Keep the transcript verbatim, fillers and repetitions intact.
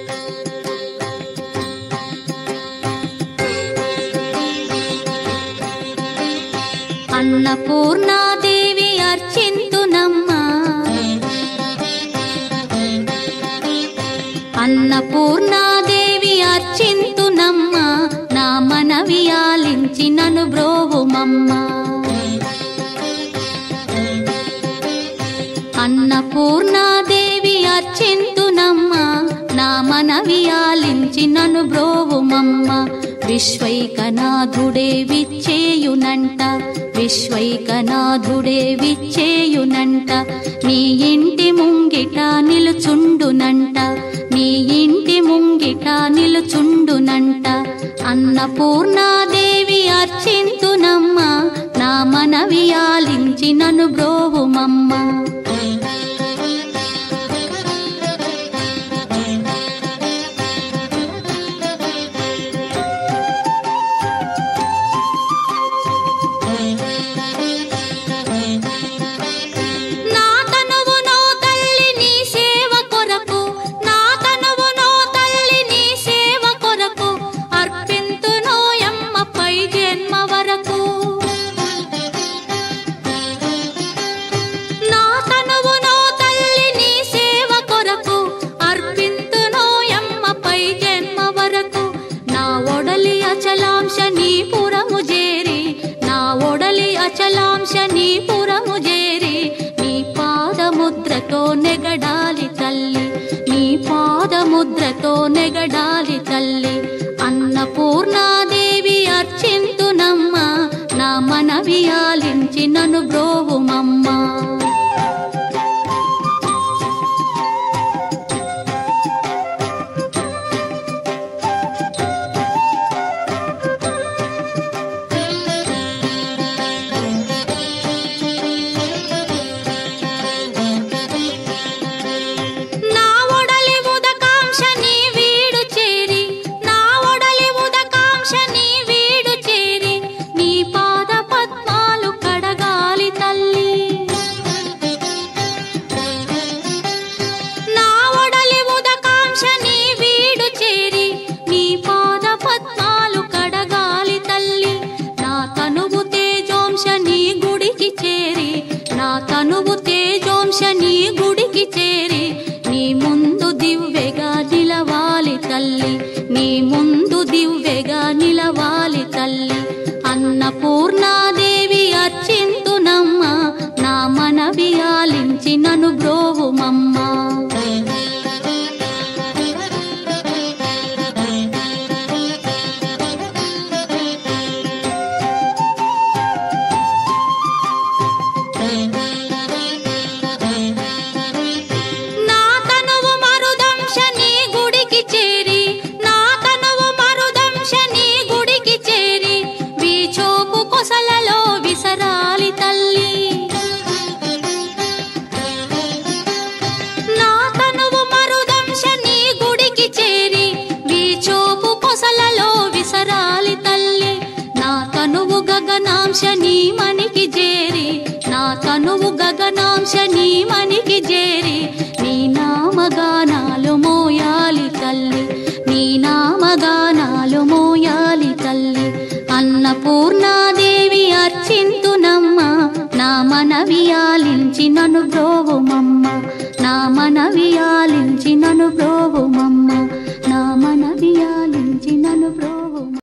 అన్నపూర్ణాదేవి అర్చింతునమ్మా అన్నపూర్ణాదేవి అర్చింతునమ్మా నా మనవి ఆలించి నన్ను బ్రోవుమమ్మా అన్నపూర్ణాదేవి అర్చింతునమ్మా నా మనవి ఆలించి నన్ను బ్రోవుమమ్మా విశ్వైకనాథుడే విచ్చేయునంట విశ్వైకనాథుడే విచ్చేయునంట నీ ఇంటి ముంగిట నిలుచుండునంట నీ ఇంటి ముంగిట నిలుచుండునంట అన్నపూర్ణాదేవి అర్చింతునమ్మా నా మనవి ఆలించి నన్ను బ్రోవుమమ్మా అచలాంశనీపురము చేరి నీ పాదముద్రతో నెగడాలి తల్లి నీ పాదముద్రతో నెగడాలి తల్లి అన్నపూర్ణాదేవి అర్చింతునమ్మా నా మనవి ఆలించి నన్ను బ్రోవుమమ్మా తనువు తేజోంశని గుడికి చేరి నీ ముందు దివ్వెగా నిలవాలి తల్లి నీ ముందు దివ్వెగా నిలవాలి తల్లి అన్నపూర్ణాదేవి అర్చింతునమ్మా నా మనవి ఆలించి నన్ను బ్రోవుమమ్మా గగనాంశని మనికి చేరి నా తనువు గగనాంశని మనికి చేరి నీ నామగానాలు మోయాలి తల్లి నీ నామగానాలు మోయాలి తల్లి అన్నపూర్ణాదేవి అర్చింతునమ్మా నా మనవి ఆలించి నన్ను బ్రోవుమమ్మా నా మనవి ఆలించి నన్ను బ్రోవుమమ్మా